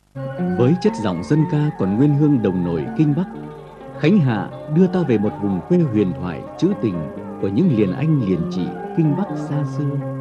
Với chất giọng dân ca còn nguyên hương đồng nổi Kinh Bắc, Khánh Hạ đưa ta về một vùng quê huyền thoại trữ tình của những liền anh liền chị Kinh Bắc xa xưa.